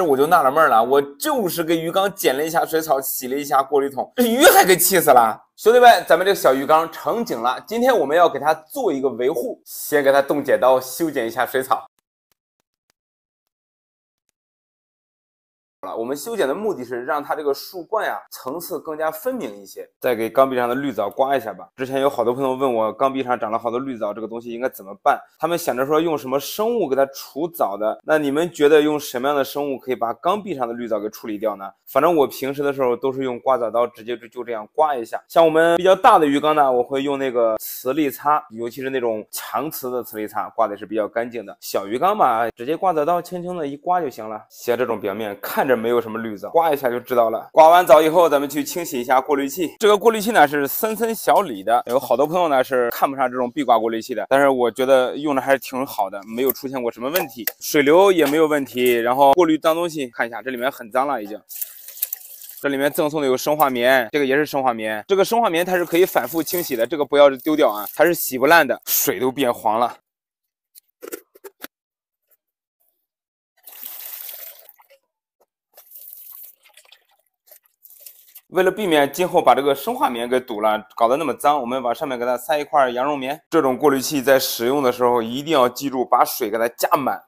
我就纳了闷了，我就是给鱼缸剪了一下水草，洗了一下过滤桶，这鱼还给气死了。兄弟们，咱们这个小鱼缸成景了，今天我们要给它做一个维护，先给它动剪刀修剪一下水草。我们修剪的目的是让它这个树冠呀层次更加分明一些，再给缸壁上的绿藻刮一下吧。之前有好多朋友问我，缸壁上长了好多绿藻，这个东西应该怎么办？他们想着说用什么生物给它除藻的，那你们觉得用什么样的生物可以把缸壁上的绿藻给处理掉呢？反正我平时的时候都是用刮藻刀直接就这样刮一下。像我们比较大的鱼缸呢，我会用那个磁力擦，尤其是那种强磁的磁力擦，刮的是比较干净的。小鱼缸吧，直接刮藻刀轻轻的一刮就行了。像这种表面看着没有什么绿藻，刮一下就知道了。刮完藻以后，咱们去清洗一下过滤器。这个过滤器呢是森森小李的，有好多朋友呢是看不上这种壁挂过滤器的，但是我觉得用的还是挺好的，没有出现过什么问题，水流也没有问题。然后过滤脏东西，看一下这里面很脏了已经。这里面赠送的有生化棉，这个也是生化棉。这个生化棉它是可以反复清洗的，这个不要丢掉啊，它是洗不烂的，水都变黄了。为了避免今后把这个生化棉给堵了，搞得那么脏，我们往上面给它塞一块羊绒棉。这种过滤器在使用的时候一定要记住把水给它加满。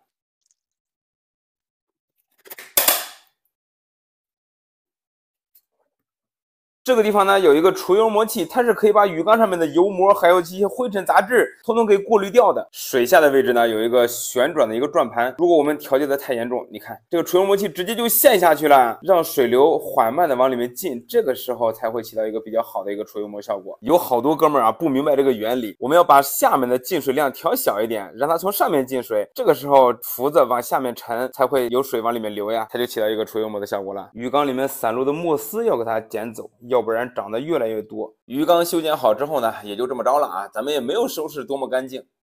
这个地方呢有一个除油膜器，它是可以把鱼缸上面的油膜还有这些灰尘杂质统统给过滤掉的。水下的位置呢有一个旋转的一个转盘，如果我们调节的太严重，你看这个除油膜器直接就陷下去了，让水流缓慢的往里面进，这个时候才会起到一个比较好的一个除油膜效果。有好多哥们儿啊不明白这个原理，我们要把下面的进水量调小一点，让它从上面进水，这个时候浮子往下面沉，才会有水往里面流呀，它就起到一个除油膜的效果了。鱼缸里面散落的沫丝要给它捡走，要不然长得越来越多。鱼缸修剪好之后呢，也就这么着了啊，咱们也没有收拾多么干净。